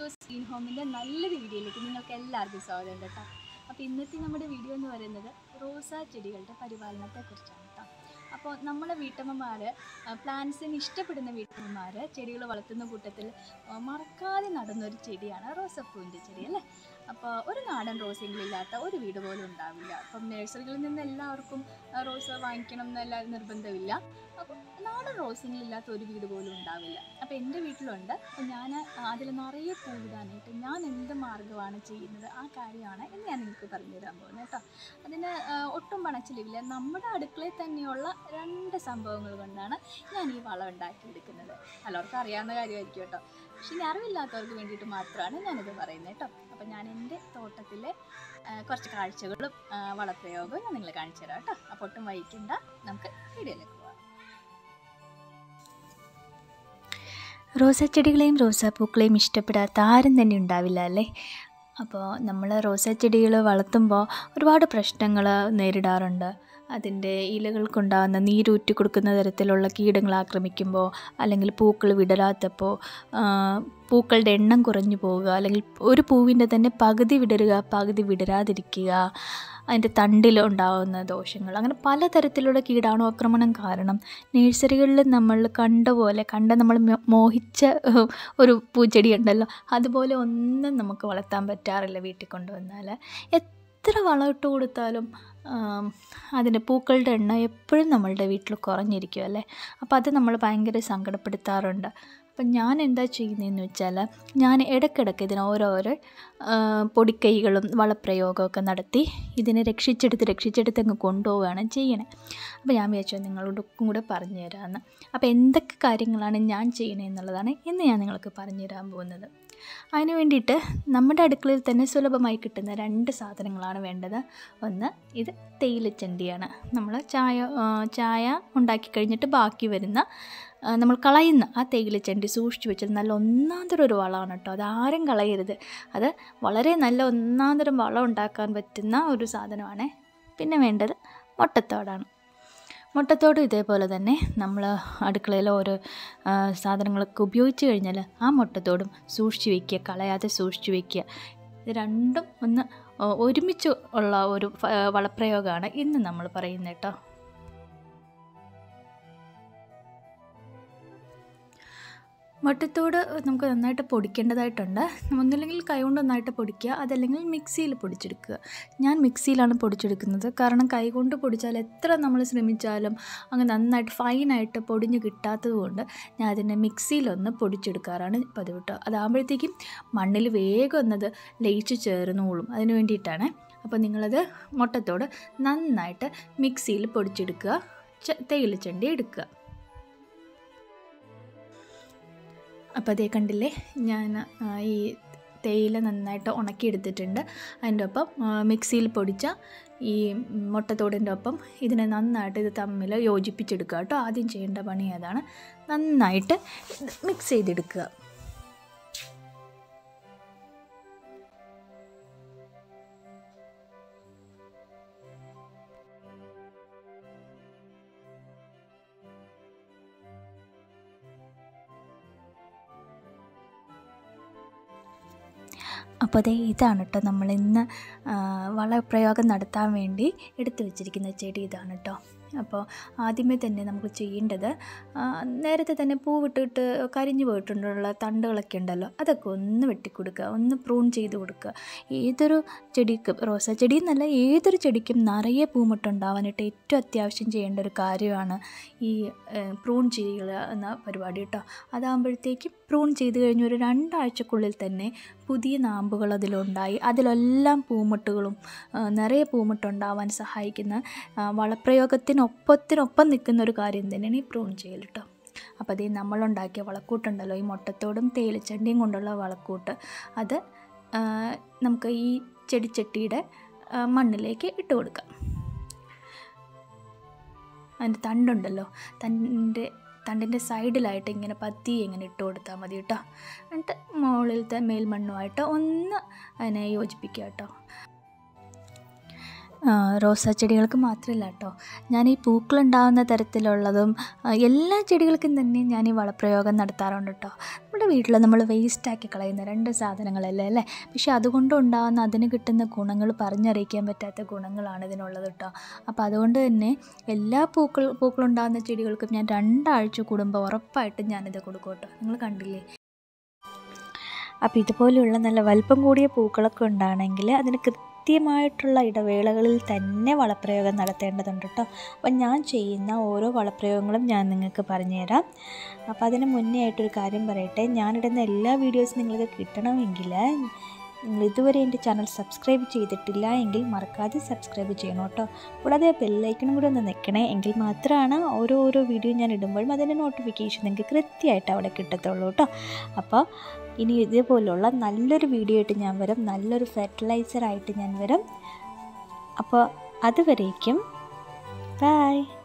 Shows green ഹോമിൻ്റെ നല്ലൊരു വീഡിയോയിലേക്ക് നിങ്ങൾക്ക് എല്ലാവർക്കും സ്വാഗതം കേട്ടോ. അപ്പോൾ ഇന്നത്തെ നമ്മുടെ വീഡിയോ എന്ന് പറയുന്നത് റോസാ ചെടികളുടെ പരിപാലനത്തെക്കുറിച്ചാണ് കേട്ടോ. അപ്പോൾ നമ്മളെ വീട്ടമ്മമാർ, പ്ലാന്റ്സിന് ഇഷ്ടപ്പെടുന്ന വീട്ടമ്മമാർ ചെടികൾ വളർത്തുന്ന കൂട്ടത്തിൽ മറക്കാതെ നടുന്നൊരു ചെടിയാണ് റോസപ്പൂവിൻ്റെ ചെടി അല്ലേ. അപ്പോൾ ഒരു നാടൻ റോസെങ്കിലില്ലാത്ത ഒരു വീട് പോലും ഉണ്ടാവില്ല. അപ്പം നഴ്സറികളിൽ നിന്ന് എല്ലാവർക്കും റോസ വാങ്ങിക്കണം എന്നല്ല നിർബന്ധമില്ല. അപ്പം നാടൻ റോസെങ്കിലില്ലാത്ത ഒരു വീട് പോലും ഉണ്ടാവില്ല. അപ്പോൾ എൻ്റെ വീട്ടിലുണ്ട്. അപ്പോൾ ഞാൻ അതിൽ നിറയെ പൂവിടാനായിട്ട് ഞാൻ എന്ത് മാർഗ്ഗമാണ് ചെയ്യുന്നത് ആ കാര്യമാണ് ഇന്ന് ഞാൻ നിങ്ങൾക്ക് പറഞ്ഞു തരാൻ പോകുന്നത് കേട്ടോ. അതിന് ഒട്ടും പണച്ചിലില്ല. നമ്മുടെ അടുക്കളയിൽ തന്നെയുള്ള 2 സംഭവങ്ങൾ കൊണ്ടാണ് ഞാൻ ഈ വളം ഉണ്ടാക്കിയെടുക്കുന്നത്. എല്ലാവർക്കും അറിയാവുന്ന കാര്യമായിരിക്കും കേട്ടോ. പക്ഷെ ഇനി അറിവില്ലാത്തവർക്ക് വേണ്ടിയിട്ട് മാത്രമാണ് ഞാനിത് പറയുന്നത് കേട്ടോ. അപ്പോൾ ഞാൻ എൻ്റെ തോട്ടത്തിലെ കുറച്ച് കാഴ്ചകളും വളപ്രയോഗവും ഞാൻ നിങ്ങളെ കാണിച്ചു തരാം കേട്ടോ. അപ്പോൾ ഒട്ടും വൈകിക്കണ്ട, നമുക്ക് വീഡിയോയിലേക്ക് പോകാം. റോസാച്ചെടികളെയും റോസാപ്പൂക്കളെയും ഇഷ്ടപ്പെടാത്ത ആരും തന്നെ ഉണ്ടാവില്ല അല്ലേ. അപ്പോൾ നമ്മൾ റോസാച്ചെടികൾ വളർത്തുമ്പോൾ ഒരുപാട് പ്രശ്നങ്ങൾ നേരിടാറുണ്ട്. അതിൻ്റെ ഇലകൾക്കുണ്ടാകുന്ന നീരൂറ്റി കൊടുക്കുന്ന തരത്തിലുള്ള കീടങ്ങൾ ആക്രമിക്കുമ്പോൾ, അല്ലെങ്കിൽ പൂക്കൾ വിടരാത്തപ്പോൾ, പൂക്കളുടെ എണ്ണം കുറഞ്ഞു പോവുക, അല്ലെങ്കിൽ ഒരു പൂവിൻ്റെ തന്നെ പകുതി വിടരുക, പകുതി വിടരാതിരിക്കുക, അതിൻ്റെ തണ്ടിലുണ്ടാകുന്ന ദോഷങ്ങൾ, അങ്ങനെ പലതരത്തിലുള്ള കീടാണുആക്രമണം കാരണം നഴ്സറികളിൽ നമ്മൾ നമ്മൾ മോഹിച്ച ഒരു പൂച്ചെടി ഉണ്ടല്ലോ, അതുപോലെ ഒന്നും നമുക്ക് വളർത്താൻ പറ്റാറില്ല. വീട്ടിൽ കൊണ്ടുവന്നാൽ എത്ര വളമിട്ട് കൊടുത്താലും അതിൻ്റെ പൂക്കളുടെ എണ്ണം എപ്പോഴും നമ്മളുടെ വീട്ടിൽ കുറഞ്ഞിരിക്കും അല്ലേ. അപ്പോൾ അത് നമ്മൾ ഭയങ്കര സങ്കടപ്പെടുത്താറുണ്ട്. അപ്പം ഞാൻ എന്താ ചെയ്യുന്നതെന്ന് വെച്ചാൽ, ഞാൻ ഇടയ്ക്കിടയ്ക്ക് ഇതിന് ഓരോരോ പൊടിക്കൈകളും വളപ്രയോഗമൊക്കെ നടത്തി ഇതിനെ രക്ഷിച്ചെടുത്ത് അങ്ങ് കൊണ്ടുപോവുകയാണ് ചെയ്യണേ. അപ്പോൾ ഞാൻ വിചാരിച്ചു നിങ്ങളോടൊക്കെ കൂടെ പറഞ്ഞു തരാമെന്ന്. അപ്പോൾ എന്തൊക്കെ കാര്യങ്ങളാണ് ഞാൻ ചെയ്യണേ എന്നുള്ളതാണ് ഇന്ന് ഞാൻ നിങ്ങൾക്ക് പറഞ്ഞു തരാൻ പോകുന്നത്. അതിന് വേണ്ടിയിട്ട് നമ്മുടെ അടുക്കളയിൽ തന്നെ സുലഭമായി കിട്ടുന്ന 2 സാധനങ്ങളാണ് വേണ്ടത്. ഒന്ന്, ഇത് തേയിലച്ചണ്ടിയാണ്. നമ്മൾ ചായ ഉണ്ടാക്കി കഴിഞ്ഞിട്ട് ബാക്കി വരുന്ന നമ്മൾ കളയുന്ന ആ തേയിലച്ചണ്ടി സൂക്ഷിച്ച് വെച്ചാൽ നല്ല ഒന്നാന്തരം ഒരു വളമാണ് കേട്ടോ. അതാരും കളയരുത്. അത് വളരെ നല്ല ഒന്നാന്തരം വളം ഉണ്ടാക്കാൻ പറ്റുന്ന ഒരു സാധനമാണ്. പിന്നെ വേണ്ടത് മുട്ടത്തോടാണ്. മുട്ടത്തോടും ഇതേപോലെ തന്നെ നമ്മൾ അടുക്കളയിൽ ഓരോ സാധനങ്ങളൊക്കെ ഉപയോഗിച്ച് കഴിഞ്ഞാൽ ആ മുട്ടത്തോടും സൂക്ഷിച്ച് വയ്ക്കുക, കളയാതെ സൂക്ഷിച്ച് വയ്ക്കുക. ഇത് രണ്ടും ഒന്ന് ഒരുമിച്ച് ഉള്ള ഒരു വളപ്രയോഗമാണ് ഇന്ന് നമ്മൾ പറയുന്നത് കേട്ടോ. മുട്ടത്തോട് നമുക്ക് നന്നായിട്ട് പൊടിക്കേണ്ടതായിട്ടുണ്ട്. ഒന്നില്ലെങ്കിൽ കൈകൊണ്ട് നന്നായിട്ട് പൊടിക്കുക, അതല്ലെങ്കിൽ മിക്സിയിൽ പൊടിച്ചെടുക്കുക. ഞാൻ മിക്സിയിലാണ് പൊടിച്ചെടുക്കുന്നത്. കാരണം കൈകൊണ്ട് പൊടിച്ചാൽ എത്ര നമ്മൾ ശ്രമിച്ചാലും അങ്ങ് നന്നായിട്ട് ഫൈനായിട്ട് പൊടിഞ്ഞ് കിട്ടാത്തത് കൊണ്ട് ഞാൻ അതിനെ മിക്സിയിലൊന്ന് പൊടിച്ചെടുക്കാറാണ് പതിവ് കേട്ടോ. അതാകുമ്പോഴത്തേക്കും മണ്ണിൽ വേഗം ഒന്നത് ലയിച്ച് ചേർന്നോളും. അതിന് വേണ്ടിയിട്ടാണ്. അപ്പോൾ നിങ്ങളത് മുട്ടത്തോട് നന്നായിട്ട് മിക്സിയിൽ പൊടിച്ചെടുക്കുക. തേയിലച്ചണ്ടി എടുക്കുക. അപ്പോൾ അതേ കണ്ടില്ലേ, ഞാൻ ഈ തേയില നന്നായിട്ട് ഉണക്കിയെടുത്തിട്ടുണ്ട്. അതിൻ്റെ ഒപ്പം മിക്സിയിൽ പൊടിച്ച ഈ മുട്ടത്തോടിൻ്റെ ഒപ്പം ഇതിനെ നന്നായിട്ട് ഇത് തമ്മിൽ യോജിപ്പിച്ചെടുക്കുക കേട്ടോ. ആദ്യം ചെയ്യേണ്ട പണി അതാണ്. നന്നായിട്ട് മിക്സ് ചെയ്തെടുക്കുക. അപ്പോൾ അതേ ഇതാണ് കേട്ടോ നമ്മളിന്ന് വളപ്രയോഗം നടത്താൻ വേണ്ടി എടുത്തു വച്ചിരിക്കുന്ന ചെടി ഇതാണ് കേട്ടോ. അപ്പോൾ ആദ്യമേ തന്നെ നമുക്ക് ചെയ്യേണ്ടത്, നേരത്തെ തന്നെ പൂവിട്ടിട്ട് കരിഞ്ഞു പോയിട്ടുള്ള തണ്ടുകളൊക്കെ ഉണ്ടല്ലോ, അതൊക്കെ ഒന്ന് വെട്ടിക്കൊടുക്കുക, ഒന്ന് പ്രൂൺ ചെയ്ത് കൊടുക്കുക. ഏതൊരു ചെടിക്കും, റോസാ ചെടി എന്നല്ല ഏതൊരു ചെടിക്കും നിറയെ പൂമുട്ടുണ്ടാവാനായിട്ട് ഏറ്റവും അത്യാവശ്യം ചെയ്യേണ്ട ഒരു കാര്യമാണ് ഈ പ്രൂൺ ചെയ്യുക എന്ന പരിപാടി കേട്ടോ. അതാകുമ്പോഴത്തേക്കും പ്രൂൺ ചെയ്ത് കഴിഞ്ഞ് ഒരു 2 ആഴ്ചക്കുള്ളിൽ തന്നെ പുതിയ നാമ്പുകൾ അതിലുണ്ടായി അതിലെല്ലാം പൂമുട്ടുകളും നിറയെ പൂമുട്ടുണ്ടാവാൻ സഹായിക്കുന്ന വളപ്രയോഗത്തിനൊപ്പം നിൽക്കുന്ന ഒരു കാര്യം തന്നെയാണ് ഈ പ്രൂൺ ചെയ്യൽ കേട്ടോ. അപ്പോൾ അതേ നമ്മളുണ്ടാക്കിയ വളക്കൂട്ടുണ്ടല്ലോ, ഈ മുട്ടത്തോടും തേയിലച്ചണ്ടിയും കൊണ്ടുള്ള വളക്കൂട്ട്, അത് നമുക്ക് ഈ ചെടിച്ചട്ടിയുടെ മണ്ണിലേക്ക് ഇട്ട് കൊടുക്കാം. അതിൻ്റെ തണ്ടുണ്ടല്ലോ, തണ്ടിൻ്റെ സൈഡിലായിട്ട് ഇങ്ങനെ ഇങ്ങനെ ഇട്ട് കൊടുത്താൽ മതി കേട്ടോ. എന്നിട്ട് മുകളിലത്തെ മേൽമണ്ണുമായിട്ട് ഒന്ന് അതിനെ യോജിപ്പിക്കുക കേട്ടോ. റോസാ ചെടികൾക്ക് മാത്രമല്ല കേട്ടോ, ഞാൻ ഈ പൂക്കളുണ്ടാകുന്ന തരത്തിലുള്ളതും എല്ലാ ചെടികൾക്കും തന്നെ ഞാൻ ഈ വളപ്രയോഗം നടത്താറുണ്ട് കേട്ടോ. നമ്മുടെ വീട്ടിൽ നമ്മൾ വേസ്റ്റാക്കി കളയുന്ന 2 സാധനങ്ങളല്ലേ അല്ലേ, പക്ഷെ അതുകൊണ്ടുണ്ടാകുന്ന അതിന് കിട്ടുന്ന ഗുണങ്ങൾ പറഞ്ഞറിയിക്കാൻ പറ്റാത്ത ഗുണങ്ങളാണ് ഇതിനുള്ളത് കേട്ടോ. അപ്പോൾ അതുകൊണ്ട് തന്നെ എല്ലാ പൂക്കളുണ്ടാകുന്ന ചെടികൾക്കും ഞാൻ 2 ആഴ്ച കൂടുമ്പോൾ ഉറപ്പായിട്ടും ഞാനിത് കൊടുക്കും കേട്ടോ. നിങ്ങൾ കണ്ടില്ലേ. അപ്പോൾ ഇതുപോലെയുള്ള നല്ല വലിപ്പം കൂടിയ പൂക്കളൊക്കെ ഉണ്ടാകണമെങ്കിൽ അതിന് കൃത്യമായിട്ടുള്ള ഇടവേളകളിൽ തന്നെ വളപ്രയോഗം നടത്തേണ്ടതുണ്ട് കേട്ടോ. അപ്പം ഞാൻ ചെയ്യുന്ന ഓരോ വളപ്രയോഗങ്ങളും ഞാൻ നിങ്ങൾക്ക് പറഞ്ഞുതരാം. അപ്പോൾ അതിന് മുന്നേ ആയിട്ടൊരു കാര്യം പറയട്ടെ, ഞാനിടുന്ന എല്ലാ വീഡിയോസും നിങ്ങൾക്ക് കിട്ടണമെങ്കിൽ നിങ്ങൾ ഇതുവരെ എൻ്റെ ചാനൽ സബ്സ്ക്രൈബ് ചെയ്തിട്ടില്ല എങ്കിൽ മറക്കാതെ സബ്സ്ക്രൈബ് ചെയ്യണം കേട്ടോ. കൂടാതെ ബെല്ലൈക്കണും കൂടെ ഒന്ന് നിൽക്കണേ, എങ്കിൽ മാത്രമാണ് ഓരോ വീഡിയോ ഞാൻ ഇടുമ്പോഴും അതിൻ്റെ നോട്ടിഫിക്കേഷൻ നിങ്ങൾക്ക് കൃത്യമായിട്ട് അവിടെ കിട്ടത്തുള്ളൂ കേട്ടോ. അപ്പോൾ ഇനി ഇതേപോലുള്ള നല്ലൊരു വീഡിയോ ആയിട്ട് ഞാൻ വരും, നല്ലൊരു ഫെർട്ടിലൈസറായിട്ട് ഞാൻ വരും. അപ്പോൾ അതുവരേക്കും ബൈ.